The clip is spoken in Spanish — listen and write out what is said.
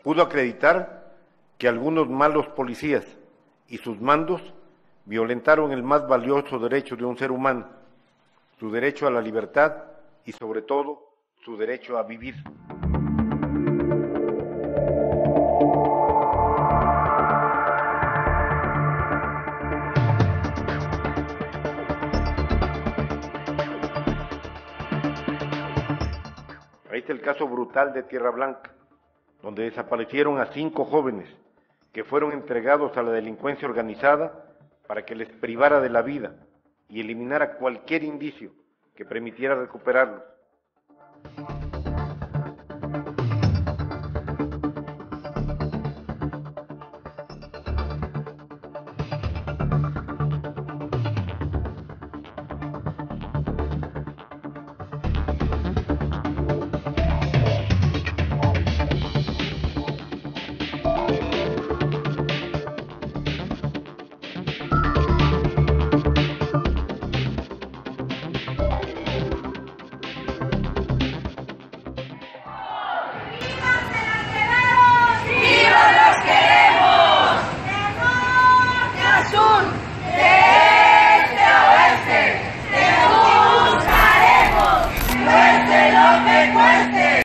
pudo acreditar que algunos malos policías y sus mandos violentaron el más valioso derecho de un ser humano, su derecho a la libertad y sobre todo su derecho a vivir. Ahí está el caso brutal de Tierra Blanca, donde desaparecieron a 5 jóvenes que fueron entregados a la delincuencia organizada para que les privara de la vida y eliminara cualquier indicio que permitiera recuperarlos.